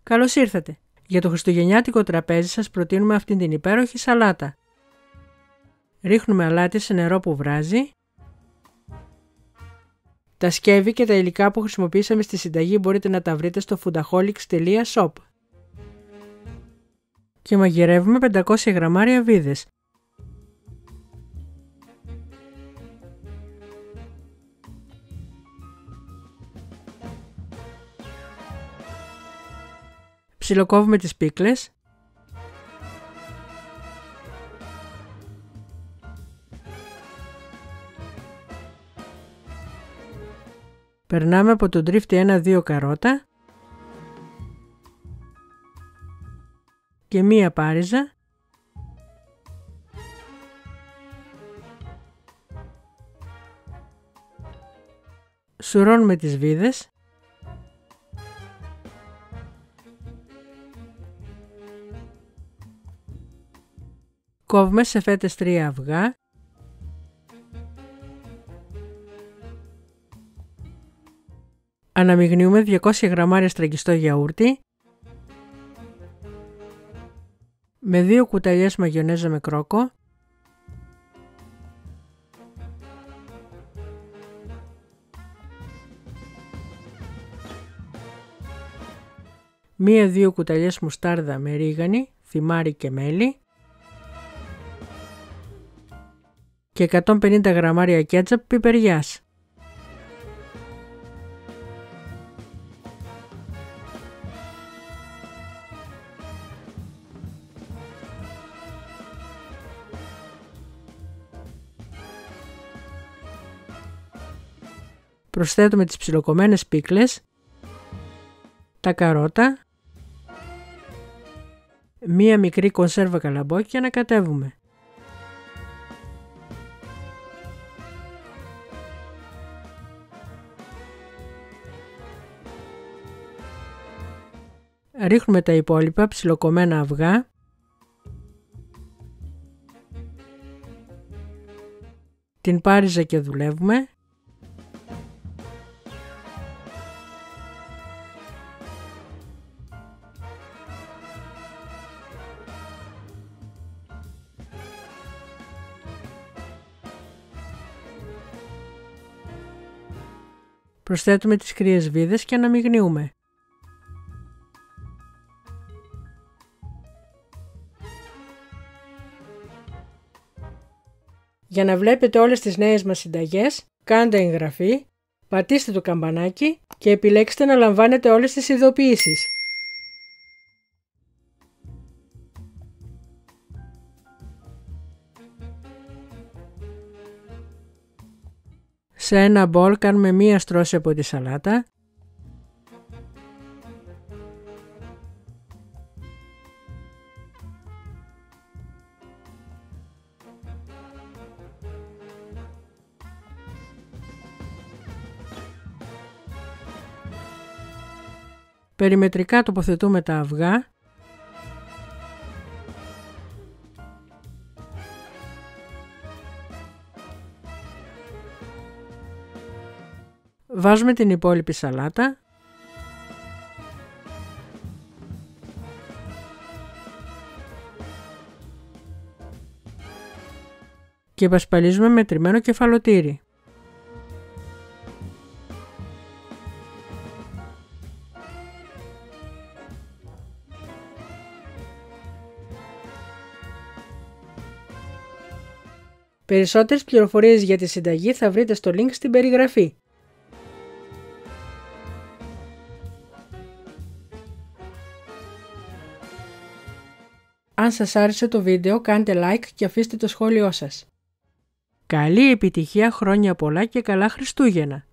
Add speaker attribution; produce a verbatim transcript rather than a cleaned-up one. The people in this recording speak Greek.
Speaker 1: Καλώς ήρθατε! Για το χριστουγεννιάτικο τραπέζι σας προτείνουμε αυτήν την υπέροχη σαλάτα. Ρίχνουμε αλάτι σε νερό που βράζει. Τα σκεύη και τα υλικά που χρησιμοποιήσαμε στη συνταγή μπορείτε να τα βρείτε στο foodaholics τελεία shop. Και μαγειρεύουμε πεντακόσια γραμμάρια βίδες. Ψιλοκόβουμε τις πίκλες. Περνάμε από τον τρίφτη ένα δύο καρότα και μία πάριζα. Σουρώνουμε τις βίδες. Κόβουμε σε φέτες τρία αυγά. Αναμειγνύουμε διακόσια γραμμάρια σταργγιστό γιαούρτι με δύο κουταλιές μαγιονέζα με κρόκο, μία δύο κουταλιές μουστάρδα με ρίγανη, θυμάρι και μέλι και εκατόν πενήντα γραμμάρια κέτσαπ πιπεριάς. Προσθέτουμε τις ψιλοκομμένες πίκλες, τα καρότα, μία μικρή κονσέρβα καλαμπόκι και ανακατεύουμε. Ρίχνουμε τα υπόλοιπα ψιλοκομμένα αυγά, την πάριζα και δουλεύουμε. Προσθέτουμε τις κρύες βίδες και αναμειγνύουμε. Για να βλέπετε όλες τις νέες μας συνταγές, κάντε εγγραφή, πατήστε το καμπανάκι και επιλέξτε να λαμβάνετε όλες τις ειδοποιήσεις. Σε ένα μπολ κάνουμε μία στρώση από τη σαλάτα. Περιμετρικά τοποθετούμε τα αυγά. Βάζουμε την υπόλοιπη σαλάτα. Και πασπαλίζουμε με τριμμένο κεφαλοτύρι. Περισσότερες πληροφορίες για τη συνταγή θα βρείτε στο link στην περιγραφή. Αν σας άρεσε το βίντεο, κάντε like και αφήστε το σχόλιο σας. Καλή επιτυχία, χρόνια πολλά και καλά Χριστούγεννα!